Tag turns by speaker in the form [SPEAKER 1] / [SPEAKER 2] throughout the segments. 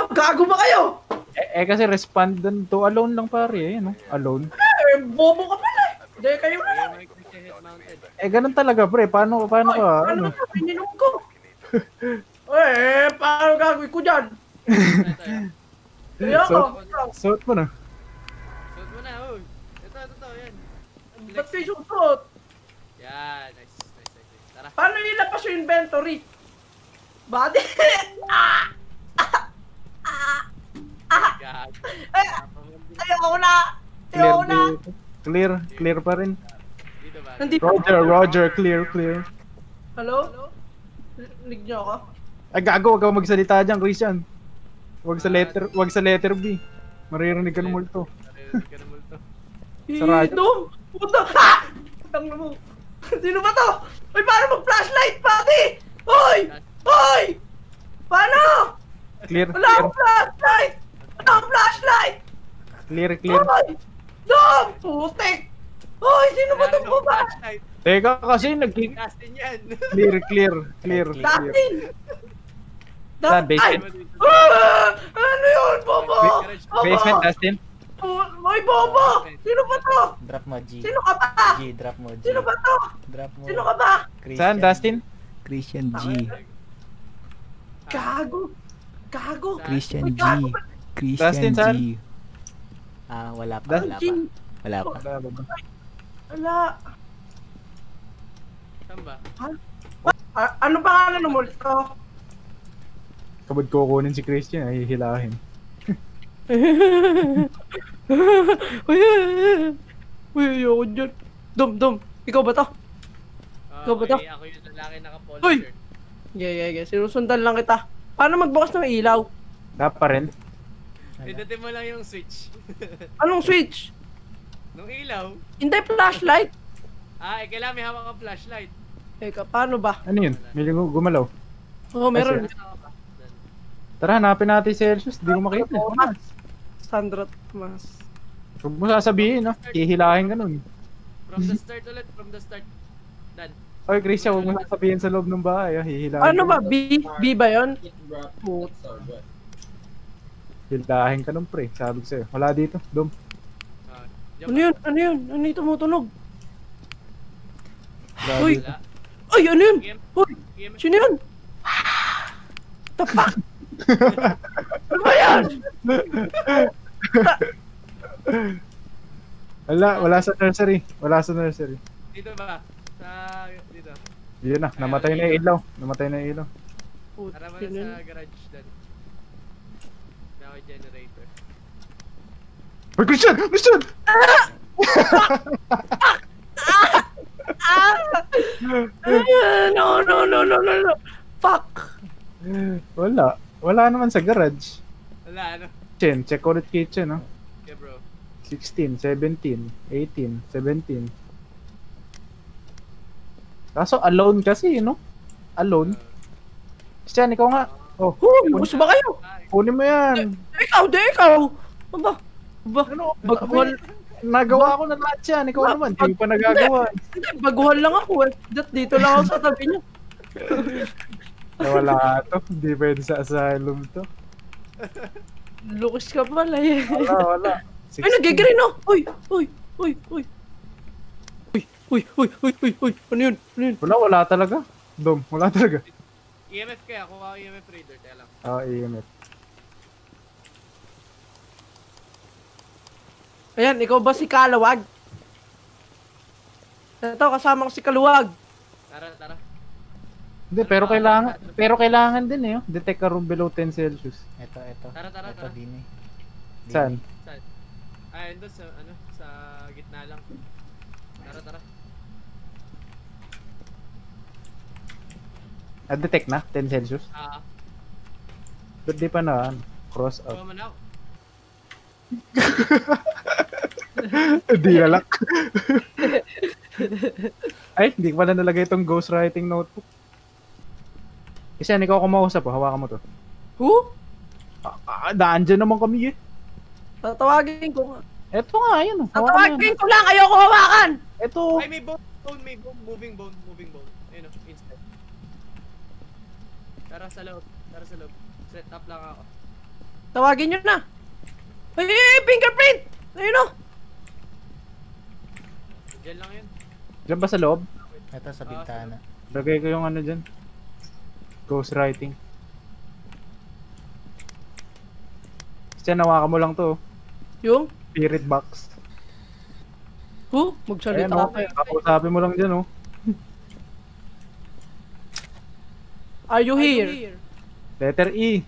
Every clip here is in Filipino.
[SPEAKER 1] Gago ba kayo?
[SPEAKER 2] Kasi respondent to alone lang pare, no? Alone.
[SPEAKER 1] Bobo ka pala eh. Hindi kayo na lang.
[SPEAKER 2] Ganun talaga pre, paano ka?
[SPEAKER 1] Ano na, ininom ko. Paano gagawin ko dyan?
[SPEAKER 2] Suot mo na.
[SPEAKER 3] Suot mo na, oh. Ito, yan.
[SPEAKER 1] Ba't kayo suot?
[SPEAKER 3] Yan, nice. Tara.
[SPEAKER 1] Paano nilabas yung inventory? Body? Ayoko na!
[SPEAKER 2] Clear pa rin.
[SPEAKER 3] Dito ba?
[SPEAKER 2] Roger, clear.
[SPEAKER 1] Hello? Rinig niyo ako?
[SPEAKER 2] Ay gago, wag kang magsalita dyan, Christian. Wag sa letter B. Maririnig ka ng multo. Sarado.
[SPEAKER 1] Dom! Puta! Ha! Putang na mo. Sino ba to? Uy, paano mag-flashlight, pati? Hoy! Paano?
[SPEAKER 2] Clear.
[SPEAKER 1] Wala akong flashlight!
[SPEAKER 2] Clear.
[SPEAKER 1] Hoy! Dom! Putik! Hoy, sino ba itong baba?
[SPEAKER 2] Teka kasi
[SPEAKER 3] Dustin yan.
[SPEAKER 2] Clear.
[SPEAKER 1] Dustin!
[SPEAKER 2] Saan? Basement?
[SPEAKER 1] Ano yun, Bobo?
[SPEAKER 2] Basement, Dustin?
[SPEAKER 1] Hoy, Bobo! Sino ba to?
[SPEAKER 4] Drop mo, G.
[SPEAKER 1] Sino ka ba?
[SPEAKER 4] G, drop mo, G.
[SPEAKER 1] Sino ba to?
[SPEAKER 4] Drop mo.
[SPEAKER 1] Sino ka ba?
[SPEAKER 2] Saan, Dustin?
[SPEAKER 4] Christian G.
[SPEAKER 1] Gago!
[SPEAKER 4] Christian G.
[SPEAKER 2] Dustin, saan?
[SPEAKER 4] G. Wala pa.
[SPEAKER 1] Wala.
[SPEAKER 3] Saan ba?
[SPEAKER 1] Ano pangalan ng multo?
[SPEAKER 2] Kabad ko kunin si Christian, ay hihilahin.
[SPEAKER 1] Uy, ayoko dyan. Dom, ikaw ba to? Ikaw ba to?
[SPEAKER 3] Ako yung lalaki naka-polo
[SPEAKER 1] Uy!
[SPEAKER 3] shirt.
[SPEAKER 1] Yeah. Sinusundan lang kita. Paano magbukas ng ilaw?
[SPEAKER 2] Dapat pa rin.
[SPEAKER 3] Pindutin mo lang yung switch.
[SPEAKER 1] Anong switch?
[SPEAKER 3] Nung ilaw.
[SPEAKER 1] Hindi, flashlight.
[SPEAKER 3] Kailangan may hawak kang flashlight.
[SPEAKER 1] Teka, paano ba?
[SPEAKER 2] Ano yun? May gumalaw.
[SPEAKER 1] Oo, meron.
[SPEAKER 2] Tara, hanapin natin si Celsius. Di ko makita.
[SPEAKER 1] Sandra Mas.
[SPEAKER 2] Huwag mo sasabihin, no? Hihilahin ka nun.
[SPEAKER 3] From the start ulit, from the start. Dan.
[SPEAKER 2] Oy, Christian, huwag mo sasabihin sa loob ng bahay. Hihilahin
[SPEAKER 1] Ano
[SPEAKER 2] ka
[SPEAKER 1] ba? B ba yun?
[SPEAKER 2] Hihilahin ka nun, pre. Sabi ko sa'yo. Wala dito. Dom.
[SPEAKER 1] Ano yun? Ano yung tumutunog?
[SPEAKER 2] Wala
[SPEAKER 1] Uy!
[SPEAKER 2] dito.
[SPEAKER 1] Ay, ano yun? Uy! Sino yun? The fuck? Ano ba yan?
[SPEAKER 2] Wala sa nursery.
[SPEAKER 3] Dito ba? Dito.
[SPEAKER 2] Yun na, namatay na yung ilaw.
[SPEAKER 3] Tara mo na sa garage, Dan. Dako generator.
[SPEAKER 2] Uy, Christian!
[SPEAKER 1] No. Fuck!
[SPEAKER 2] Wala naman sa garage.
[SPEAKER 3] Wala, ano?
[SPEAKER 2] Check ulit kitchen, no?
[SPEAKER 3] Yeah, bro.
[SPEAKER 2] 16, 17, 18, 17. Kaso alone kasi, no? Alone. Christian, ikaw nga. Oh,
[SPEAKER 1] Gusto ba kayo?
[SPEAKER 2] kunin mo yan.
[SPEAKER 1] Ikaw! Aba?
[SPEAKER 2] Ano?
[SPEAKER 1] Baguhan.
[SPEAKER 2] Nagawa ko na lahat yan. Ikaw naman, hindi pa nagagawa.
[SPEAKER 1] Hindi, baguhan lang ako eh. Dito lang ako sa tabi niyo.
[SPEAKER 2] Wala to. Hindi pwede sa asylum to.
[SPEAKER 1] Lukis ka pala eh.
[SPEAKER 2] Wala.
[SPEAKER 1] Ay, nagigreen oh! Uy! Ano yun?
[SPEAKER 2] Wala talaga. Dom, wala talaga.
[SPEAKER 3] EMF kaya, kuha ko EMF reader, teka lang.
[SPEAKER 2] EMF.
[SPEAKER 1] Ayan, ikaw ba si Kalawag? Ito, kasama ko si Kaluwag.
[SPEAKER 3] Tara.
[SPEAKER 2] Hindi, pero kailangan din eh. Detect a room below 10 Celsius.
[SPEAKER 4] Ito.
[SPEAKER 3] Tara.
[SPEAKER 4] Ito, din eh.
[SPEAKER 2] Saan?
[SPEAKER 3] Doon sa gitna lang. Tara.
[SPEAKER 2] Detect na? 10 Celsius? Ba't di pa na? Cross out.
[SPEAKER 3] Kuha mo na ako.
[SPEAKER 2] Di lalak. Ay, hindi ko pala nalagay itong ghostwriting notebook. Kasi yan, ikaw kumausap po. Hawakan mo to.
[SPEAKER 1] Who?
[SPEAKER 2] Daan dyan naman kami eh.
[SPEAKER 1] Tatawagin ko nga.
[SPEAKER 2] Eto nga, yun.
[SPEAKER 1] Tatawagin ko lang, ayoko hawakan!
[SPEAKER 2] Eto.
[SPEAKER 3] Ay, may bone, moving bone. Ayun o, inside. Tara sa loob. Set up lang ako.
[SPEAKER 1] Tawagin nyo na. Ay, fingerprint! Ayun o.
[SPEAKER 3] Diyan lang yun.
[SPEAKER 2] Diyan ba sa loob?
[SPEAKER 4] Ito sa bintana.
[SPEAKER 2] Lagay ko yung ano dyan. Ghostwriting. Diyan, hawakan mo lang to.
[SPEAKER 1] Yung?
[SPEAKER 2] Spirit box.
[SPEAKER 1] Huh?
[SPEAKER 2] Ayan
[SPEAKER 1] Magsalita
[SPEAKER 2] o,
[SPEAKER 1] ka.
[SPEAKER 2] kakusapin mo lang dyan o.
[SPEAKER 1] Are you here?
[SPEAKER 2] Letter E.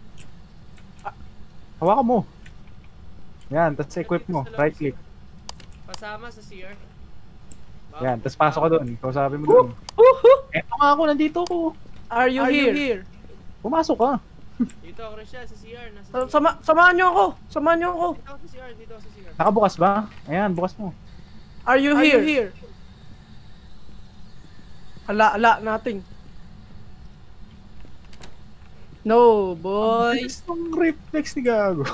[SPEAKER 2] Hawakan mo. Yan, tapos equip mo. Right click.
[SPEAKER 3] Pasama sa CR.
[SPEAKER 2] Yan, tapos pasok ka doon. Kausapin mo doon. Eto nga ako, nandito ako.
[SPEAKER 1] Are you here?
[SPEAKER 2] Pumasok ka.
[SPEAKER 3] Dito ako rin siya sa CR.
[SPEAKER 1] Samahan nyo ako. Samahan nyo ako.
[SPEAKER 3] Dito ako sa CR. Dito ako sa CR.
[SPEAKER 2] Nakabukas ba? Ayan, bukas mo.
[SPEAKER 1] Are you here? Ala, nothing. No, boy.
[SPEAKER 2] Ang reflex ni Gago.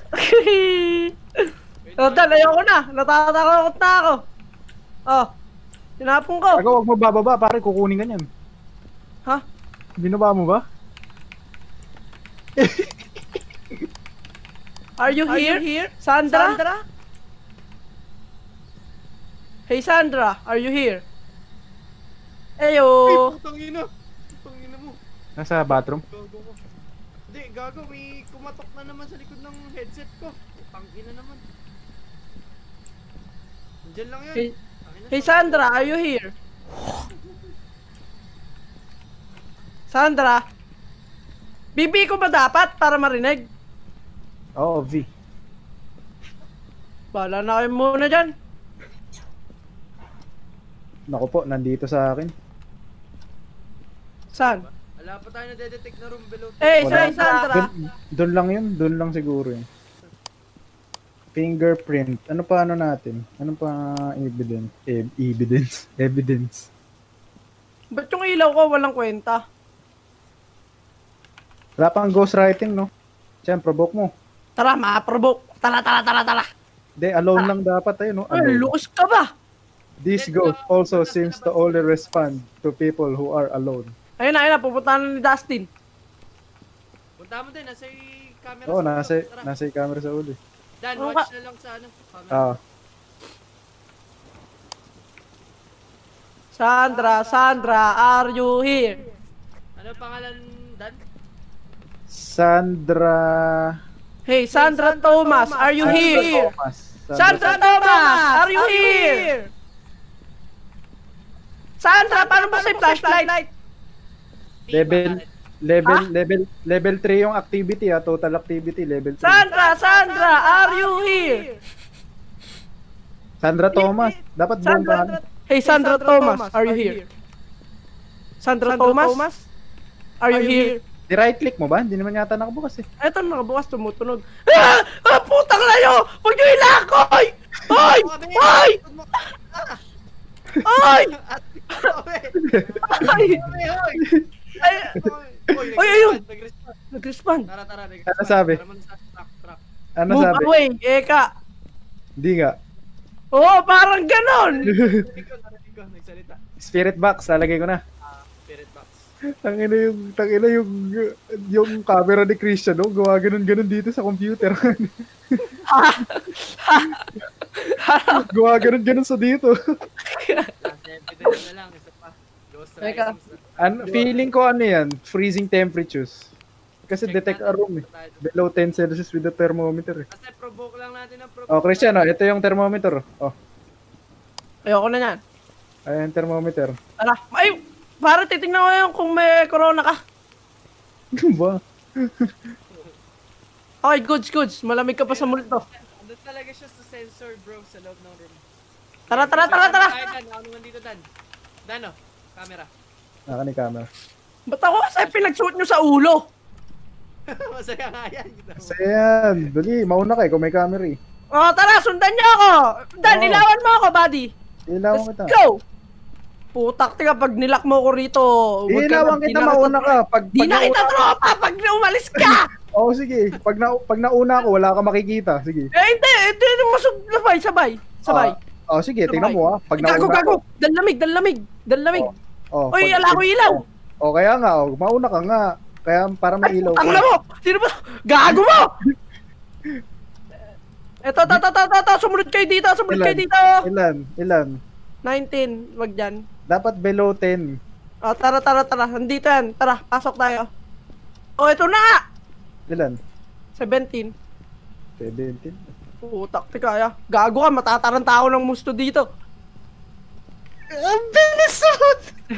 [SPEAKER 1] Total, ayoko na. Natatakot na ako. Oh, tinapon ko.
[SPEAKER 2] Gago, huwag mo bababa, pare, kukunin ka niyan.
[SPEAKER 1] Ha?
[SPEAKER 2] Binaba mo ba?
[SPEAKER 1] Are you here? Sandra? Hey, Sandra, are you here? Eyo.
[SPEAKER 3] Putang ina. Putang ina mo.
[SPEAKER 2] Nasa bathroom?
[SPEAKER 3] Gago ko. Hindi, gago. May kumatok na naman sa likod ng headset ko. Putang ina naman. Diyan lang yun.
[SPEAKER 1] Hey, Sandra, are you here? Sandra? Bibi ko ba dapat para marinig?
[SPEAKER 2] Oo, V.
[SPEAKER 1] Bala na kayo muna dyan.
[SPEAKER 2] Naku po, nandito sa akin.
[SPEAKER 1] Saan?
[SPEAKER 3] Wala pa tayo na-detect na room below.
[SPEAKER 1] Eh,
[SPEAKER 2] Wala.
[SPEAKER 1] Sandra.
[SPEAKER 2] Doon lang yun, doon lang siguro yun. Fingerprint. Ano pa ano natin? Ano pa evidence? Evidence.
[SPEAKER 1] Ba't yung ilaw ko walang kwenta?
[SPEAKER 2] Wala pang ghostwriting, no? Siyempre, provoke mo.
[SPEAKER 1] Tara, ma-provoke. Tara.
[SPEAKER 2] Hindi, alone lang dapat tayo, no?
[SPEAKER 1] Ay,
[SPEAKER 2] Alone.
[SPEAKER 1] luos ka ba?
[SPEAKER 2] This ghost also seems to only respond to people who are alone.
[SPEAKER 1] Ayun na, pupunta na ni Dustin.
[SPEAKER 3] Punta mo din, nasa yung camera
[SPEAKER 2] Oo,
[SPEAKER 3] sa ulo. Tara.
[SPEAKER 2] nasa yung camera sa uli.
[SPEAKER 3] Dan,
[SPEAKER 1] Oo
[SPEAKER 3] watch na lang sa ano. Camera.
[SPEAKER 2] Ah,
[SPEAKER 1] Sandra, are you here?
[SPEAKER 3] Ano pangalan, Dan?
[SPEAKER 2] Sandra...
[SPEAKER 1] Hey, Sandra Thomas, are you here?
[SPEAKER 2] Thomas.
[SPEAKER 1] Sandra Thomas, are you here? Sandra, paano mo sa flashlight?
[SPEAKER 2] Level 3 yung activity, total activity, level 3.
[SPEAKER 1] Sandra, are you here?
[SPEAKER 2] Sandra Thomas, dapat bombahan.
[SPEAKER 1] Hey, Sandra Thomas, are you here? Sandra Thomas, are you here?
[SPEAKER 2] Di-right click mo ba? Hindi naman yata nakabukas eh.
[SPEAKER 1] Eto, nakabukas, tumutunog. Putang layo! Huwag nyo ilakoy! Hoy! Hoy! Hoy! Ay! Ay, ayun! Nag-respond.
[SPEAKER 3] Tara,
[SPEAKER 2] Ano sabi?
[SPEAKER 3] Tara muna sa truck.
[SPEAKER 2] Ano
[SPEAKER 1] Move
[SPEAKER 2] sabi?
[SPEAKER 1] away, Eka.
[SPEAKER 2] Hindi nga.
[SPEAKER 1] Oo, parang ganon.
[SPEAKER 3] Narinig ko, nagsalita.
[SPEAKER 2] Spirit box, lalagay ko na.
[SPEAKER 3] Spirit box.
[SPEAKER 2] Tangina yung camera ni Christian, no? Gawa ganun dito sa computer. Gawa ganun sa dito.
[SPEAKER 3] Last evidence na lang, isa pa. Ghost
[SPEAKER 1] Teka.
[SPEAKER 3] Rising.
[SPEAKER 2] Feeling ko ano yan, freezing temperatures. Kasi
[SPEAKER 3] Check
[SPEAKER 2] detect a
[SPEAKER 3] natin
[SPEAKER 2] room eh.
[SPEAKER 3] kung tayo-
[SPEAKER 2] Below 10 Celsius with the thermometer eh.
[SPEAKER 3] Kasi provoke lang natin ang provoke.
[SPEAKER 2] Oh, Christian, ito yung thermometer. Oh,
[SPEAKER 1] Ayoko na yan.
[SPEAKER 2] ayan yung thermometer.
[SPEAKER 1] Tara. Ay, para titignan ko yung kung may corona ka.
[SPEAKER 2] Ano ba?
[SPEAKER 1] Okay, goods. Malamig ka pa sa multo.
[SPEAKER 3] Andun talaga siya sa sensor, bro, sa loob ng room.
[SPEAKER 1] Tara.
[SPEAKER 3] Tayo, Dan. Ako naman dito, Dan. Dan, oh. Camera.
[SPEAKER 2] Naka ni camera.
[SPEAKER 1] Ba't ako kasi pinagsuot nyo sa ulo?
[SPEAKER 3] Masaya nga yan.
[SPEAKER 2] So yan, dali, mauna ka kung may camera eh.
[SPEAKER 1] Oh, tara, sundan niyo ako. Dan,
[SPEAKER 2] Oo.
[SPEAKER 1] ilawan mo ako, buddy.
[SPEAKER 2] Ilawan
[SPEAKER 1] Let's
[SPEAKER 2] kita.
[SPEAKER 1] go. Putak, tika, pag nilak mo ko rito,
[SPEAKER 2] Ilawan kita, mauna ka.
[SPEAKER 1] Di na kita tropa pag umalis ka.
[SPEAKER 2] Oo, sige. Pag nauna ako, wala ka makikita. Sige.
[SPEAKER 1] Hindi sabay.
[SPEAKER 2] Oh, sige, tingnan mo ah. Pag nauna
[SPEAKER 1] Gago. Danlamig.
[SPEAKER 2] Oh,
[SPEAKER 1] Uy, ala ko ilaw.
[SPEAKER 2] Oh, kaya nga, mauna ka nga. Kaya para may ilaw
[SPEAKER 1] Ang mo! Sino ba? Gago mo! Eto, sumunod kayo dito, sumunod kayo dito!
[SPEAKER 2] Ilan?
[SPEAKER 1] 19, wag dyan.
[SPEAKER 2] Dapat below 10.
[SPEAKER 1] Oh, tara. Nandito yan. Tara, pasok tayo. Oh, ito na!
[SPEAKER 2] Ilan?
[SPEAKER 1] 17.
[SPEAKER 2] 17.
[SPEAKER 1] Putak, kaya. Gago ka, matataranta ako ng musto dito. Ang bilis naman!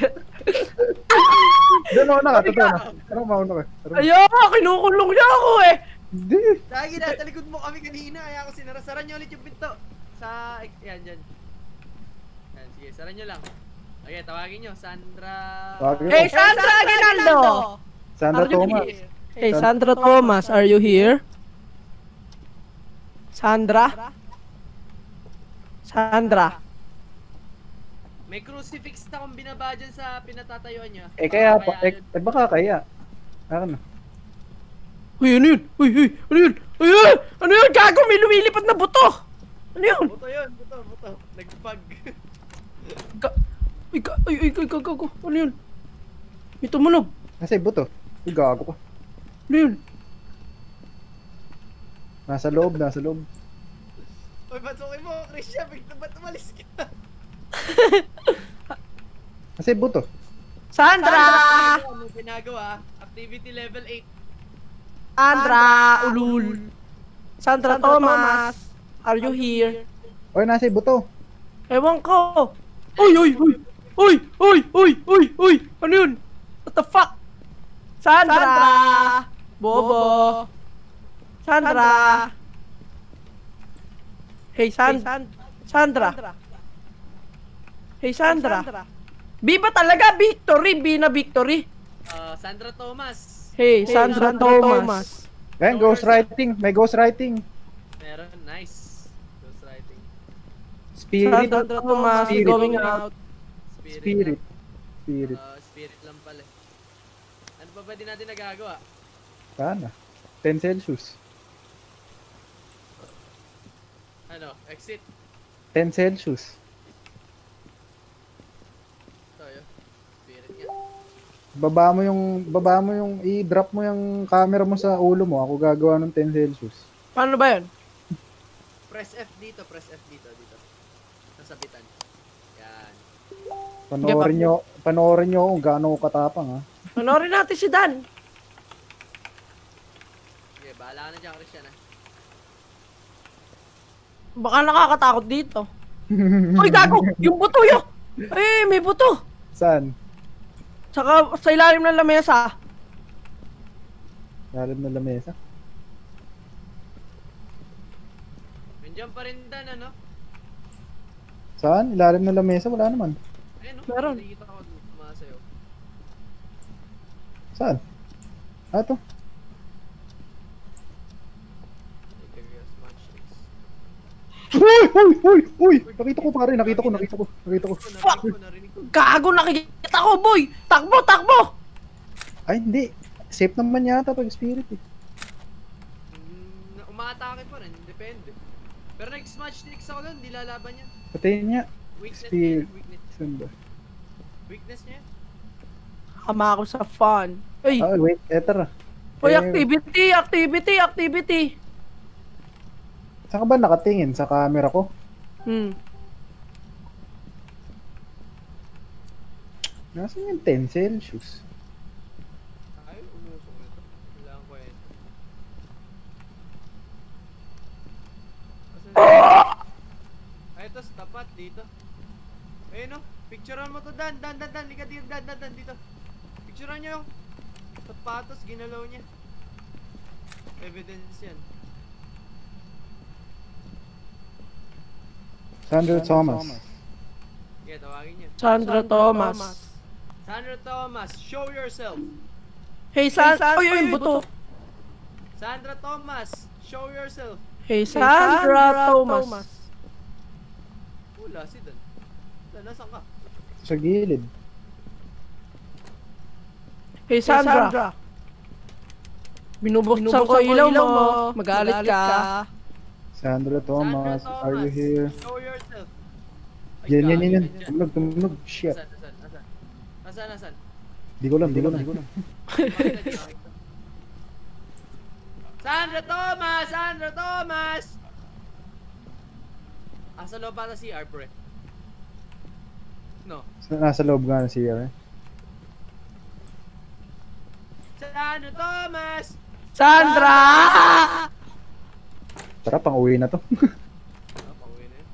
[SPEAKER 2] Doon mauna ka, totoo na. Anong mauna ka?
[SPEAKER 1] Ayoko, kinukulong niya ako eh!
[SPEAKER 2] Hindi.
[SPEAKER 3] Lagi na, talikod mo kami kanina, kaya ako sinarasaran nyo ulit yung pinto. Yan, dyan. Yan, sige, saran nyo lang. Okay, tawagin nyo, Sandra...
[SPEAKER 1] Hey, Sandra Aguinaldo!
[SPEAKER 2] Sandra Thomas.
[SPEAKER 1] Hey, Sandra Thomas, are you here? Sandra?
[SPEAKER 3] May crucifix na akong binaba dyan sa pinatatayuan nyo.
[SPEAKER 2] Baka kaya. Ano?
[SPEAKER 1] Uy, ano yun? Uy, ano yun? Ano yun? Gago, may lumilipad na buto! Ano yun?
[SPEAKER 3] Buto yun, buto. Nagpag.
[SPEAKER 1] Gago. Ano yun? May tumunog.
[SPEAKER 2] Nasa buto. Gago ko.
[SPEAKER 1] Ano yun?
[SPEAKER 2] Nasa loob.
[SPEAKER 3] Uy, pasukin mo, Christian, ba't umalis ka?
[SPEAKER 2] Nasa buto.
[SPEAKER 1] Sandra!
[SPEAKER 3] Ano ginagawa? Activity level 8.
[SPEAKER 1] Sandra, ulul. Sandra Thomas, are you here?
[SPEAKER 2] Oy, nasa buto.
[SPEAKER 1] Ewan ko. Uy! Ano yun? What the fuck? Sandra! Bobo! Sandra! Hey, Sandra! Hey, Sandra! B ba talaga? Victory! B na victory!
[SPEAKER 3] Sandra Thomas.
[SPEAKER 1] Hey, Sandra Thomas!
[SPEAKER 2] Ayan, ghostwriting. May ghostwriting.
[SPEAKER 3] Meron, nice. Ghostwriting.
[SPEAKER 2] Spirit.
[SPEAKER 1] Sandra Thomas is going out.
[SPEAKER 2] Spirit.
[SPEAKER 3] Spirit lang pala. Ano pa ba din natin nagagawa?
[SPEAKER 2] Sana. 10 Celsius.
[SPEAKER 3] Ano? Exit.
[SPEAKER 2] 10 Celsius.
[SPEAKER 3] Ito yun. Spirit nga.
[SPEAKER 2] Baba mo yung i-drop mo yung camera mo sa ulo mo. Ako gagawa ng 10 Celsius.
[SPEAKER 1] Paano ba yun?
[SPEAKER 3] Press F dito. Dito. Nasabitan. Yan.
[SPEAKER 2] Panoorin nyo kung gaano ko katapang, ha.
[SPEAKER 1] Manorin natin si Dan.
[SPEAKER 3] Okay, bahala ka na dyan, Christian, ha?
[SPEAKER 1] Baka nakakatakot dito. Uy, gago! Yung buto yun! Ay, may buto!
[SPEAKER 2] Saan?
[SPEAKER 1] Tsaka sa ilalim ng lamesa.
[SPEAKER 2] Lalim na lamesa.
[SPEAKER 3] Nandiyan pa rin, Dan, ano?
[SPEAKER 2] Saan? Ilalim na lamesa? Wala naman.
[SPEAKER 3] Ayun, no?
[SPEAKER 1] Meron.
[SPEAKER 3] Nakikita ko sumasayaw.
[SPEAKER 2] Saan? Ito. Uy! Nakita ko pare, nakita ko.
[SPEAKER 1] Fuck!
[SPEAKER 3] Narinig ko.
[SPEAKER 1] Gago, nakikita ko, boy! Takbo!
[SPEAKER 2] Ay, hindi. Safe naman yata pag spirit, eh.
[SPEAKER 3] Umaatake pa rin, depende. Pero nag-smash tricks ako doon, di lalaban niya.
[SPEAKER 2] Patayin niya.
[SPEAKER 3] Weakness
[SPEAKER 2] Spirit.
[SPEAKER 3] niya, weakness.
[SPEAKER 2] Saan ba?
[SPEAKER 3] Weakness niya.
[SPEAKER 1] Hama ako sa fun. Uy!
[SPEAKER 2] Ah, wait. Etara.
[SPEAKER 1] Uy, activity!
[SPEAKER 2] Saan ka ba nakatingin? Sa camera ko? Nasaan yung 10 Celsius?
[SPEAKER 3] Ay, umusok ito. Kailangan ko yan. Ay, ito, tapat dito. Ayun, no? Picturean mo to, Dan. Lika dito, Dan, dito. Picturean nyo yung sapatos, ginalaw niya. Evidence yan.
[SPEAKER 2] Sandra Thomas.
[SPEAKER 3] Yeah, tawagin niya.
[SPEAKER 1] Sandra Thomas.
[SPEAKER 3] Sandra Thomas, show yourself.
[SPEAKER 1] Hey, Sandra! Uy, buto!
[SPEAKER 3] Sandra Thomas, show yourself.
[SPEAKER 1] Hey, Sandra Thomas.
[SPEAKER 3] Wala, si Dan. Dan, nasaan ka?
[SPEAKER 2] Sa gilid.
[SPEAKER 1] Hey, Sandra! Binubuksan ko ilaw mo. Magalit ka.
[SPEAKER 2] Sandra Thomas,
[SPEAKER 3] Sandra
[SPEAKER 2] are you
[SPEAKER 3] Thomas,
[SPEAKER 2] here?
[SPEAKER 3] show yourself. Ay,
[SPEAKER 2] Yan.
[SPEAKER 3] gago, dyan.
[SPEAKER 2] Tumunog. Shit.
[SPEAKER 3] Nasaan?
[SPEAKER 2] Di ko alam.
[SPEAKER 3] Sandra Thomas! Sandra Thomas! Asa loob ata si CR, pre? No.
[SPEAKER 2] Nasa loob nga ng CR.
[SPEAKER 3] Sandra Thomas!
[SPEAKER 1] Sandra!
[SPEAKER 2] Tara, pang uwi na to.
[SPEAKER 3] Ah, pauwi na yun.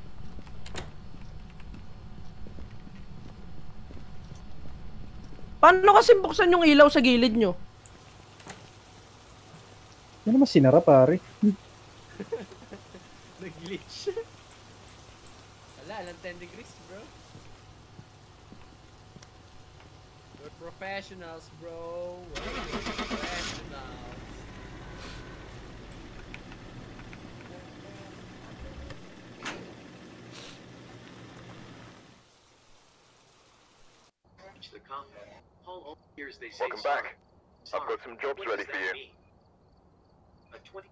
[SPEAKER 1] Paano kasi buksan yung ilaw sa gilid nyo?
[SPEAKER 2] Yan naman sinara, pare.
[SPEAKER 3] Nag-glitch. Wala, lang 10 degrees, bro. We're professionals, bro. We're professionals.
[SPEAKER 5] The combat. Paul only hears they say
[SPEAKER 6] Welcome
[SPEAKER 5] sorry.
[SPEAKER 6] back. I've got some jobs
[SPEAKER 5] What
[SPEAKER 6] ready
[SPEAKER 5] does
[SPEAKER 6] for
[SPEAKER 5] that
[SPEAKER 6] you.
[SPEAKER 5] mean? A 20.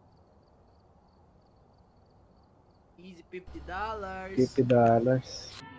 [SPEAKER 3] Easy $50.
[SPEAKER 2] $50.